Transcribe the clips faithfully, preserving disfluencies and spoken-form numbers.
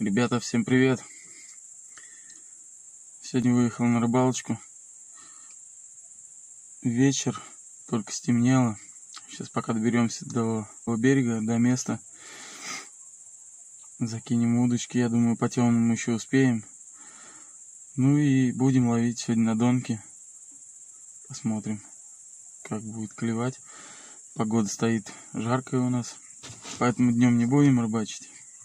Ребята, всем привет! Сегодня выехал на рыбалочку. Вечер, только стемнело. Сейчас пока доберемся до берега, до места. Закинем удочки, я думаю, по темному еще успеем. Ну и будем ловить сегодня на донки. Посмотрим, как будет клевать. Погода стоит жаркая у нас, поэтому днем не будем рыбачить.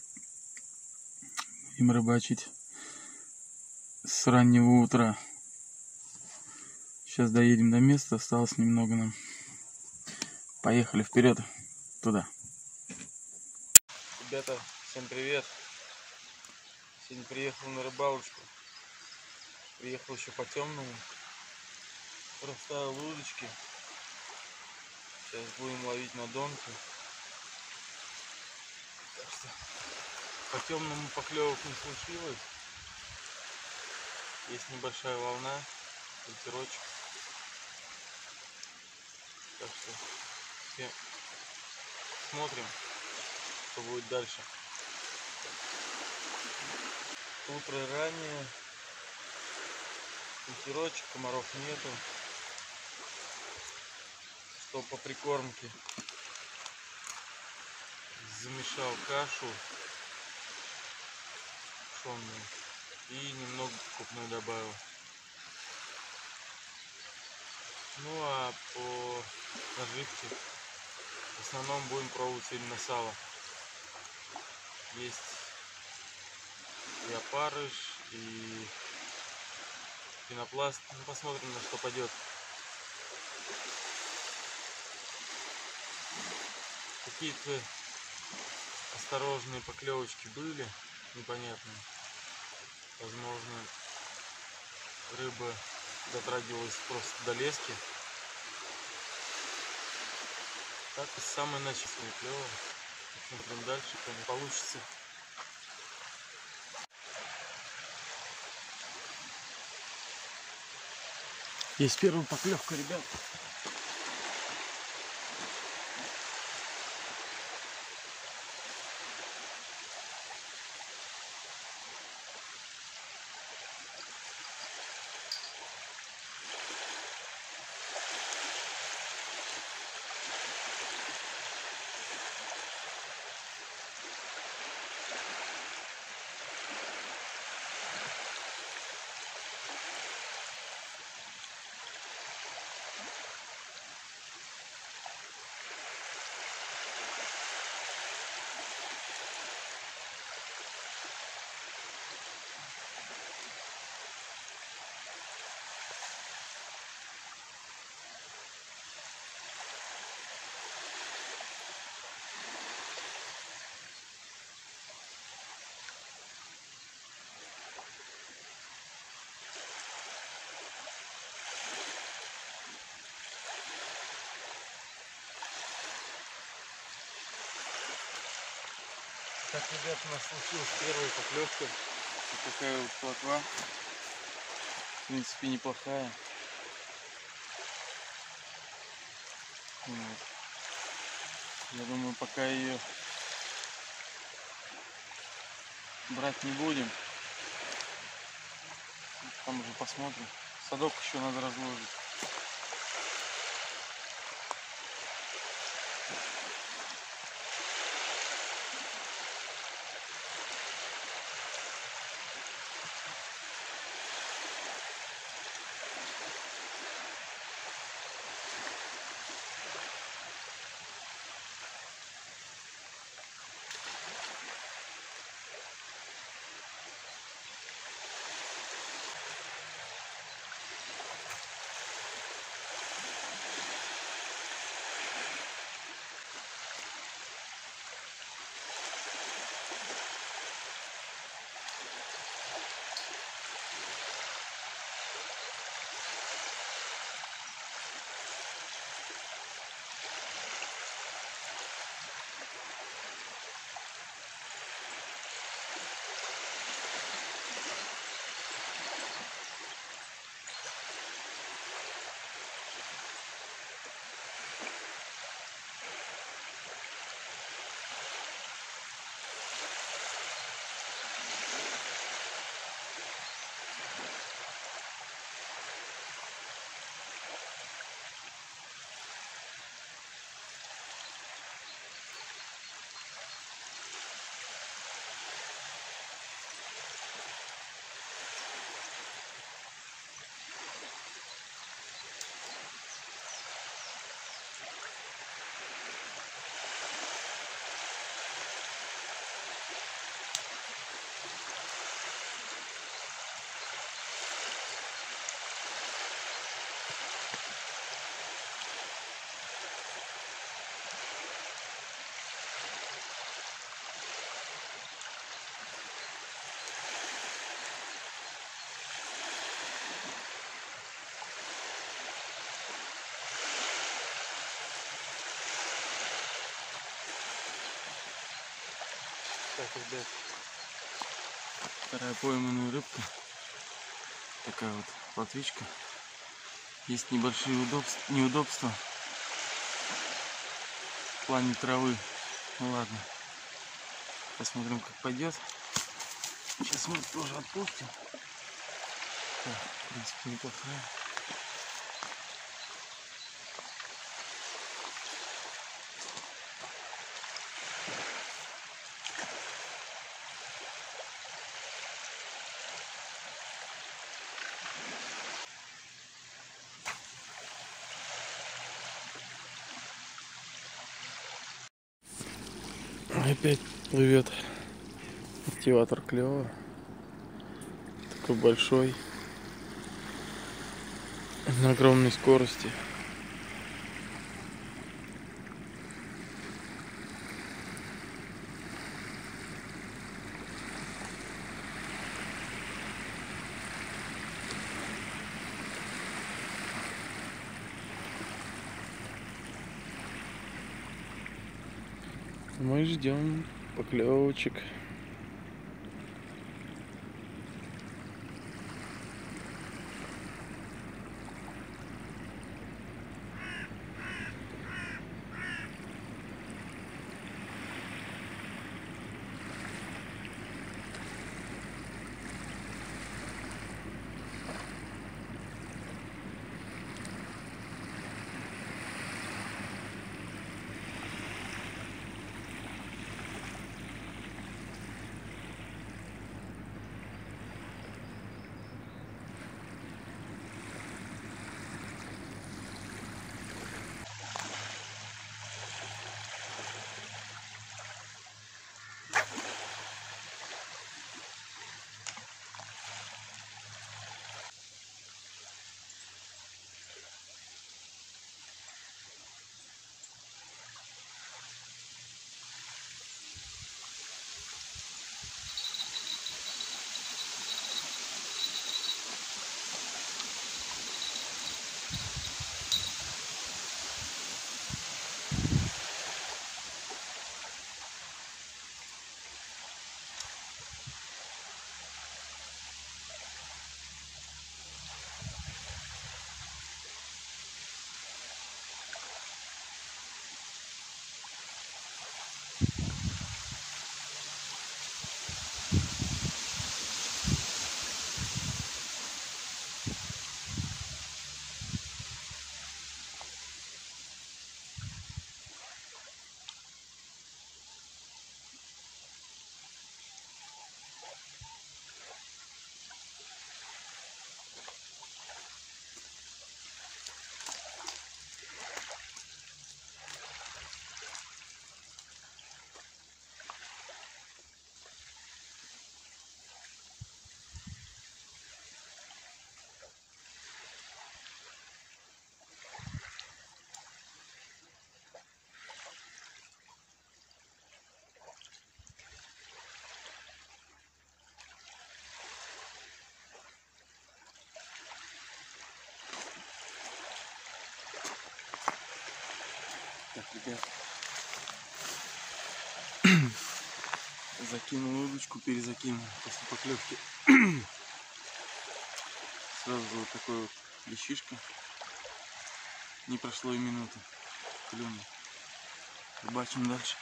Будем рыбачить с раннего утра. Сейчас доедем до места, осталось немного нам. Поехали вперед туда. Ребята, всем привет! Сегодня приехал на рыбалочку. Приехал еще по темному. Расставил удочки. Сейчас будем ловить на донки. Так что по темному поклевок не случилось. Есть небольшая волна, ветерочек. Так что все смотрим, что будет дальше. Утро раннее, ветерочек, комаров нету. Что по прикормке замешал кашу пшённую и немного крупную добавил. Ну а по наживке в основном будем пробовать сегодня на сало. Есть и опарыш, и пенопласт. Ну, посмотрим, на что пойдет. Какие-то осторожные поклевочки были, непонятные. Возможно, рыба дотрагивалась просто до лески. Так и самое начало клево. Посмотрим дальше, что не получится. Есть первая поклевка, ребят. Так, ребят, у нас случилась первая поклевка. Вот такая вот плотва. В принципе, неплохая. Вот. Я думаю, пока ее брать не будем. Там уже посмотрим. Садок еще надо разложить. Так, ребят, вторая пойманная рыбка. Такая вот плотвичка. Есть небольшие удобства, неудобства в плане травы. Ну ладно, посмотрим, как пойдет. Сейчас мы тоже отпустим. Так, в принципе, неплохая. Опять плывет активатор клёва, такой большой, на огромной скорости. Мы ждем поклевочек. Так, ребят, закинул удочку, перезакинул после поклевки. Сразу вот такой вот лещишка. Не прошло и минуты. Клюнул. Рыбачим дальше.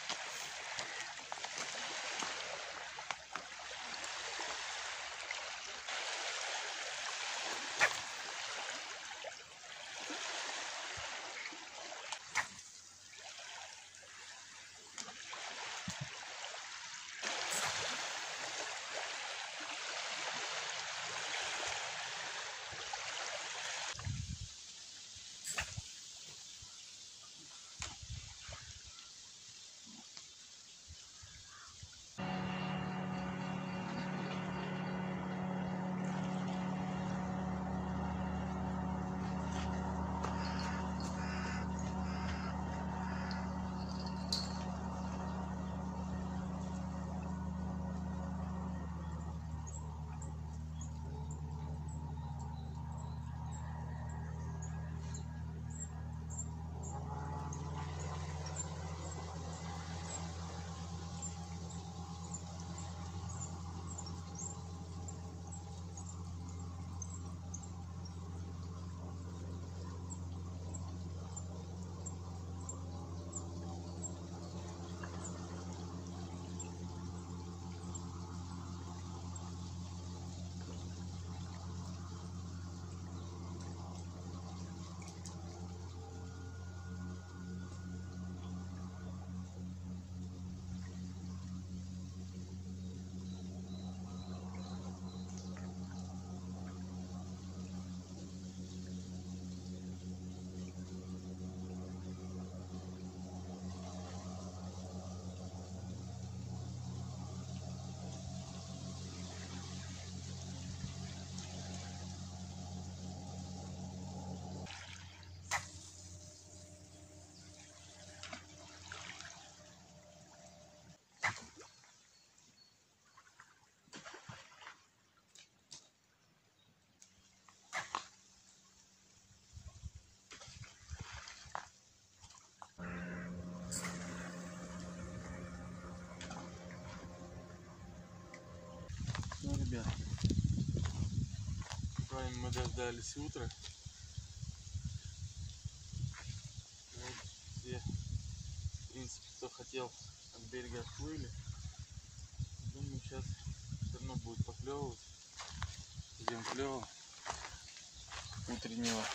вами мы дождались утра. Вот все, в принципе, кто хотел, от берега отплыли. Думаю, сейчас все равно будет поклевывать. Идем клево утреннего.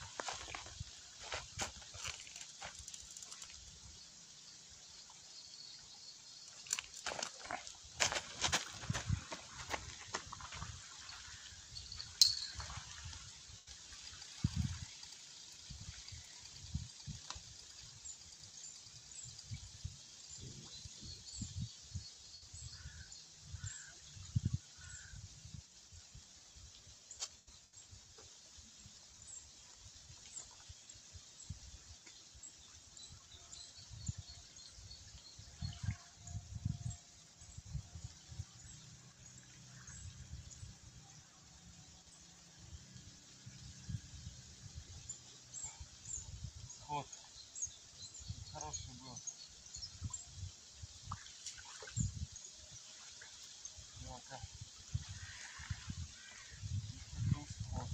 Вот, хороший был. Ну-ка. Вот.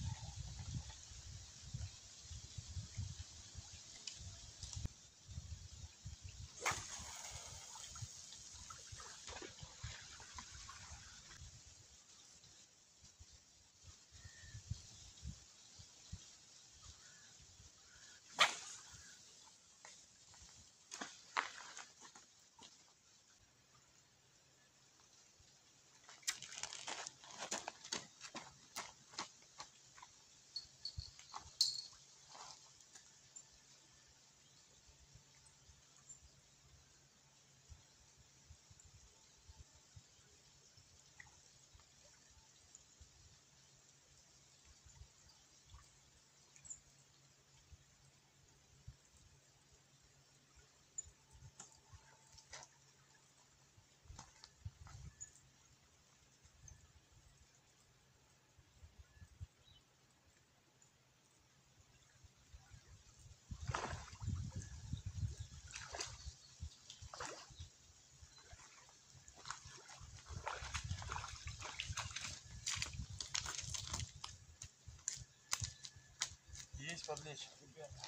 Есть подлещик, ребята.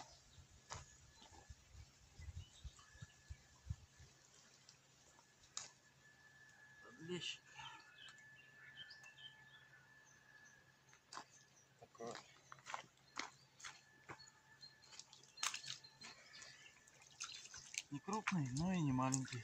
Подлещик. Такой. Не крупный, но и не маленький.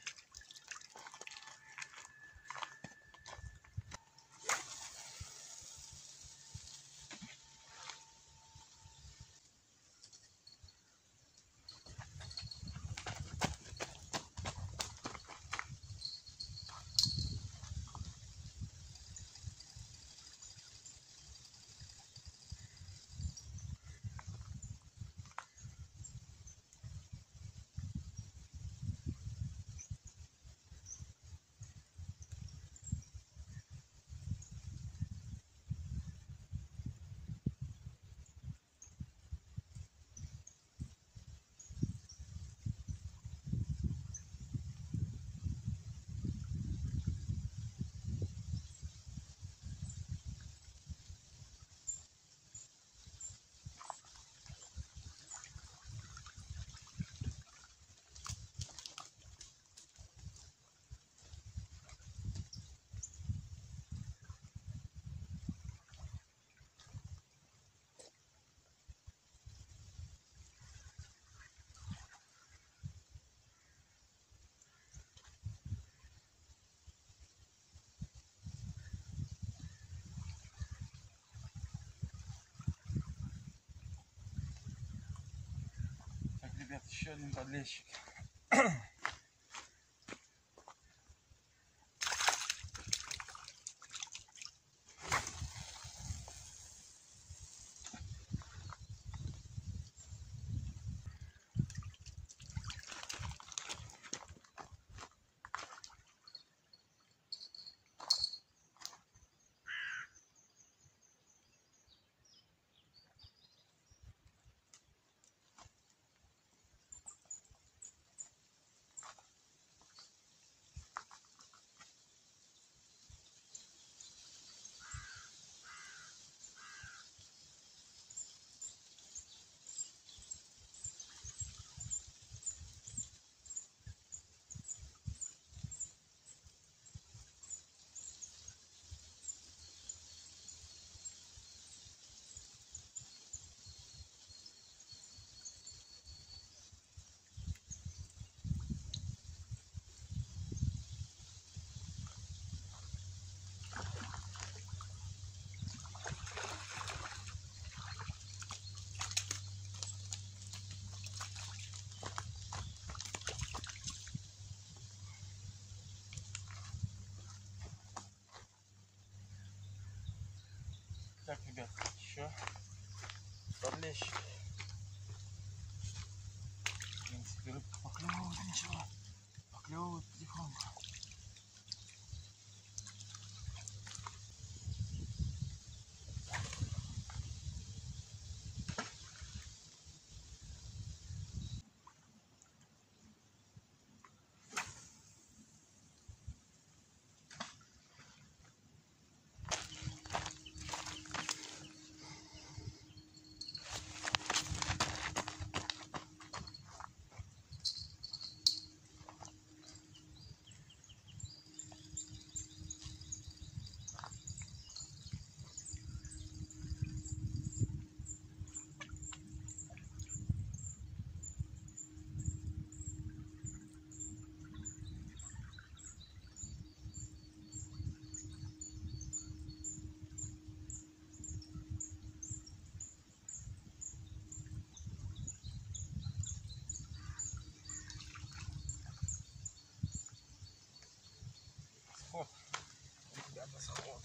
Ребят, еще один подлещик. Так, ребят, еще подлещик. В принципе, рыбка поклевывает, ничего. Поклевывает потихоньку. Вот, ребята, сход.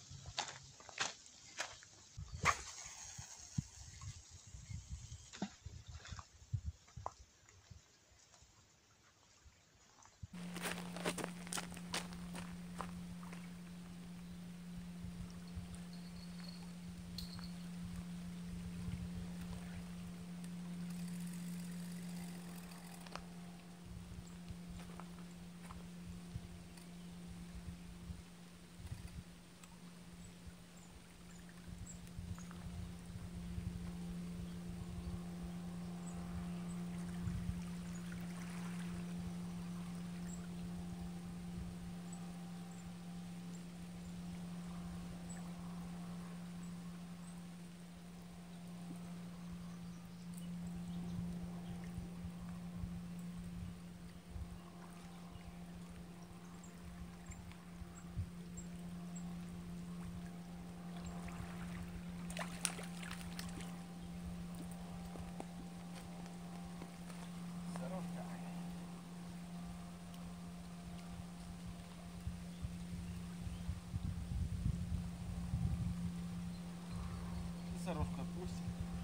Саровка отпустит.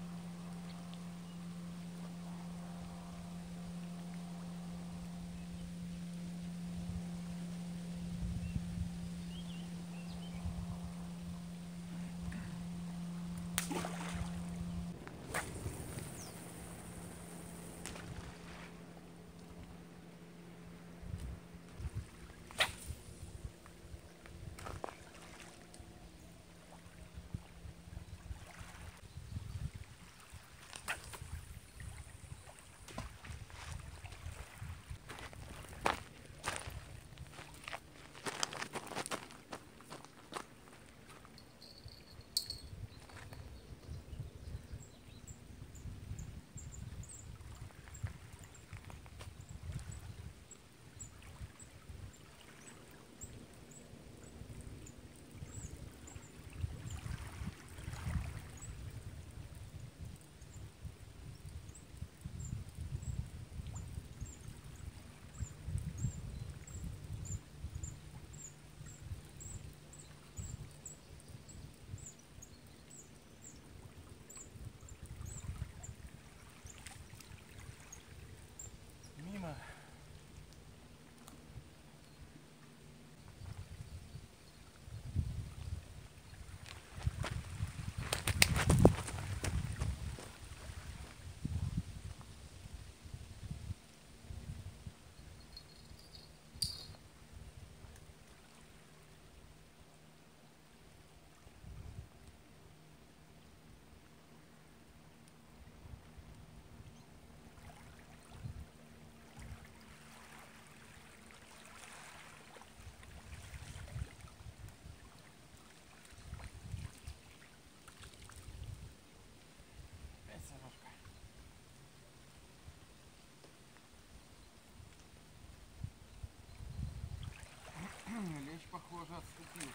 Лещ, похоже, отступил.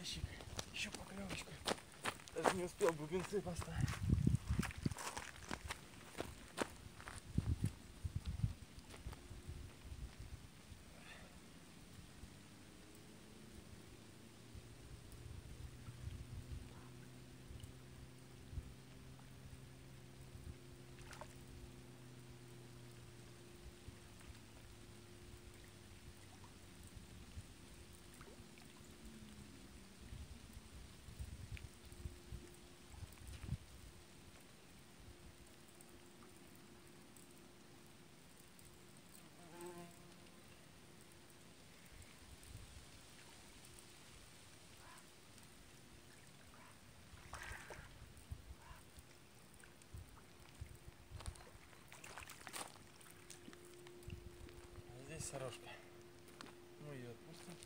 ящик. Еще поклевочка. Даже не успел бубенцы поставить. Здесь сорожка. Мы ее отпустим.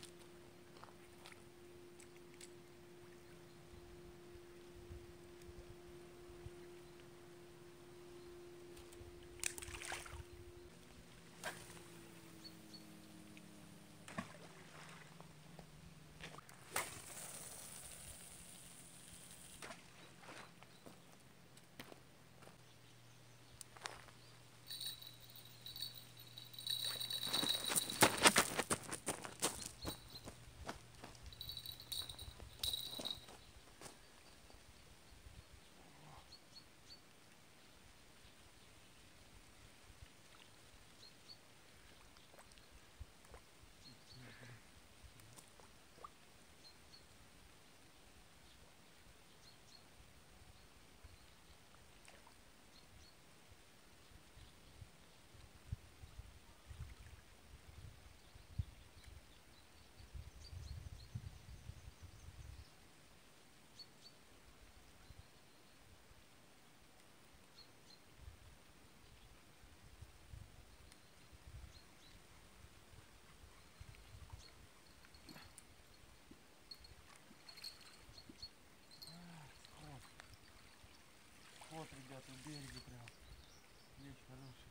Вот, ребята, в береге прям. Лечь хороший.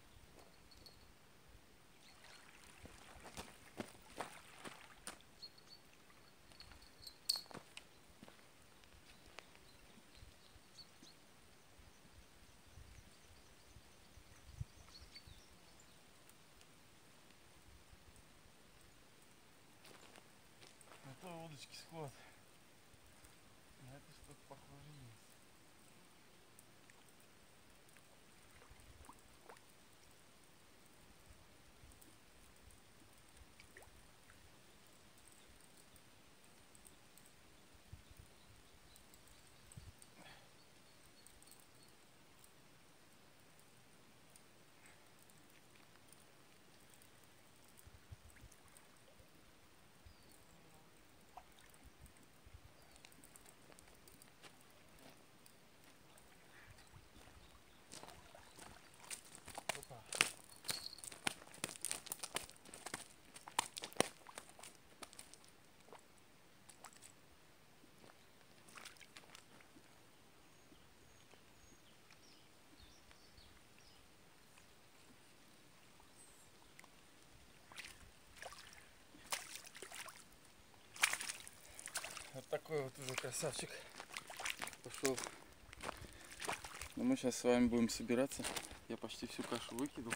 На той удочке сход. На это что-то похоже есть. Вот такой вот уже красавчик пошел. Но мы сейчас с вами будем собираться. Я почти всю кашу выкинул.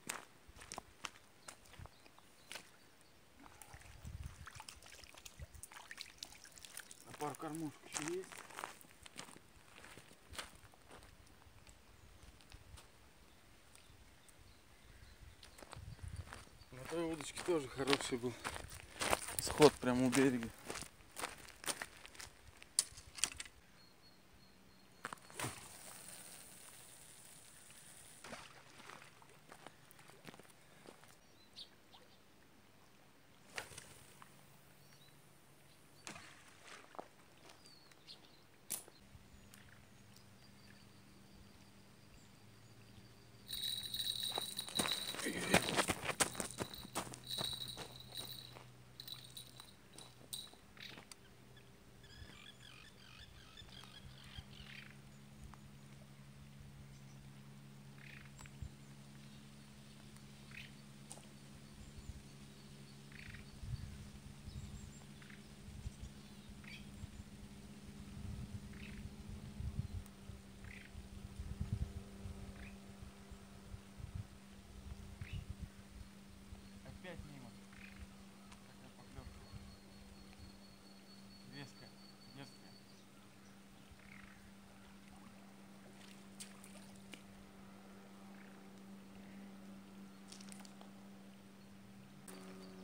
А пару кормушек еще есть. На той удочке тоже хороший был сход прямо у берега.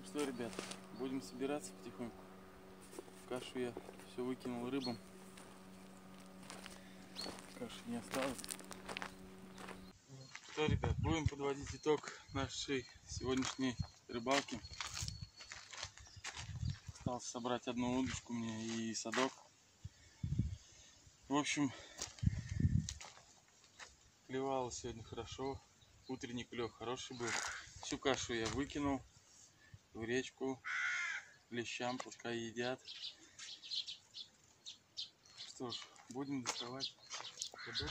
Что, ребят, будем собираться потихоньку. Кашу я все выкинул рыбам. Каши не осталось. Что, ребят, будем подводить итог нашей сегодняшней рыбалки. Осталось собрать одну удочку мне и садок. В общем, клевало сегодня хорошо. Утренний клев хороший был. Всю кашу я выкинул в речку. Лещам пускай едят. Что ж, будем доставать садок.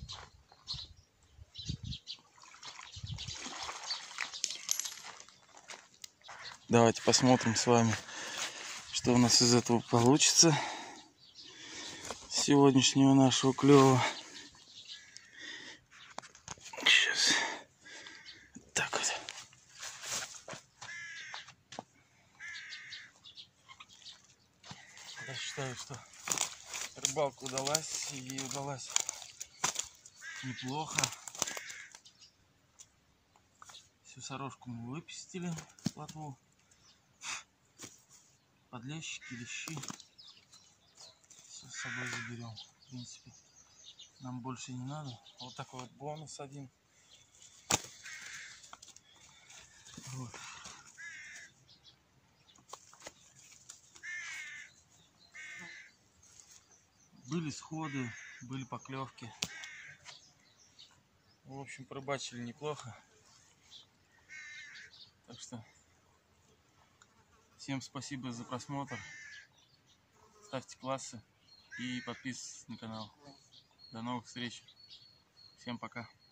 Давайте посмотрим с вами, что у нас из этого получится. Сегодняшнего нашего клёва. Сейчас. Так вот. Я считаю, что рыбалка удалась, и удалась неплохо. Всю сорожку мы выпустили с плотву. Подлещики, лещи. Все с собой заберем. В принципе, нам больше не надо. Вот такой вот бонус один. Вот. Были сходы, были поклевки. В общем, порыбачили неплохо. Так что всем спасибо за просмотр. Ставьте классы и подписывайтесь на канал. До новых встреч. Всем пока.